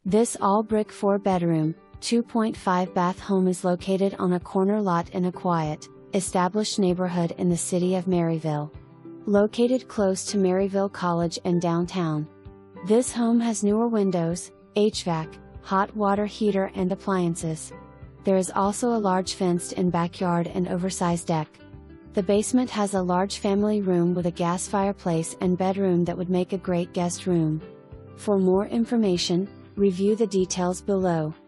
This all-brick 4-bedroom, 2.5-bath home is located on a corner lot in a quiet, established neighborhood in the city of Maryville. Located close to Maryville College and downtown. This home has newer windows, HVAC, hot water heater and appliances. There is also a large fenced-in backyard and oversized deck. The basement has a large family room with a gas fireplace and bedroom that would make a great guest room. For more information, review the details below.